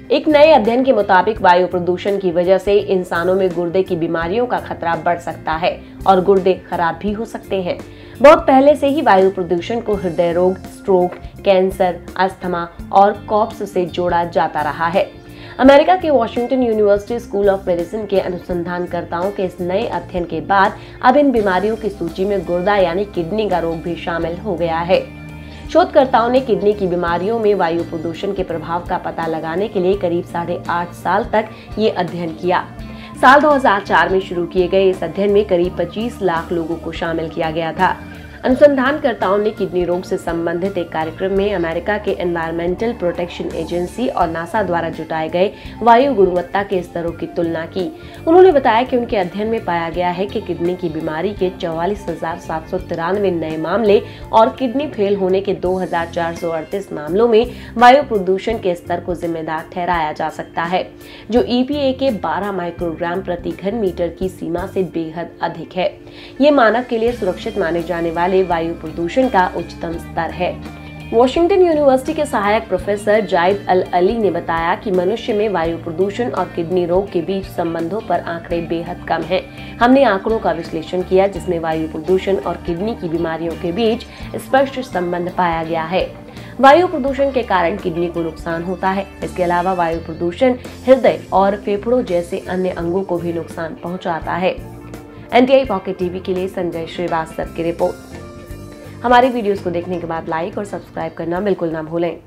एक नए अध्ययन के मुताबिक वायु प्रदूषण की वजह से इंसानों में गुर्दे की बीमारियों का खतरा बढ़ सकता है और गुर्दे खराब भी हो सकते हैं। बहुत पहले से ही वायु प्रदूषण को हृदय रोग, स्ट्रोक, कैंसर, अस्थमा और कॉप्स से जोड़ा जाता रहा है। अमेरिका के Washington university school of medicine के अनुसंधानकर्ताओं के इस नए अध्ययन के बाद अब इन बीमारियों की सूची में गुर्दा यानी किडनी का रोग भी शामिल हो गया है। शोधकर्ताओं ने किडनी की बीमारियों में वायु प्रदूषण के प्रभाव का पता लगाने के लिए करीब 8.5 साल तक ये अध्ययन किया। साल 2004 में शुरू किए गए इस अध्ययन में करीब 25 लाख लोगों को शामिल किया गया था। अनुसंधानकर्ताओं ने किडनी रोग से संबंधित एक कार्यक्रम में अमेरिका के एनवायरमेंटल प्रोटेक्शन एजेंसी और नासा द्वारा जुटाए गए वायु गुणवत्ता के स्तरों की तुलना की। उन्होंने बताया कि उनके अध्ययन में पाया गया है कि किडनी की बीमारी के 44,793 नए मामले और किडनी फेल होने के 2,438 मामलों में वायु प्रदूषण के स्तर को जिम्मेदार ठहराया जा सकता है, जो EPA के 12 माइक्रोग्राम प्रति घन मीटर की सीमा से बेहद अधिक है। ये मानव के लिए सुरक्षित माने जाने वाले वायु प्रदूषण का उच्चतम स्तर है। वॉशिंगटन यूनिवर्सिटी के सहायक प्रोफेसर जायद अल अली ने बताया कि मनुष्य में वायु प्रदूषण और किडनी रोग के बीच संबंधों पर आंकड़े बेहद कम हैं। हमने आंकड़ों का विश्लेषण किया जिसमें वायु प्रदूषण और किडनी की बीमारियों के बीच स्पष्ट संबंध पाया गया है। वायु प्रदूषण के कारण किडनी को नुकसान होता है। इसके अलावा वायु प्रदूषण हृदय और फेफड़ों जैसे अन्य अंगों को भी नुकसान पहुंचाता है। NTI पॉकेट टीवी के लिए संजय श्रीवास्तव की रिपोर्ट। हमारी वीडियोस को देखने के बाद लाइक और सब्सक्राइब करना बिल्कुल ना भूलें।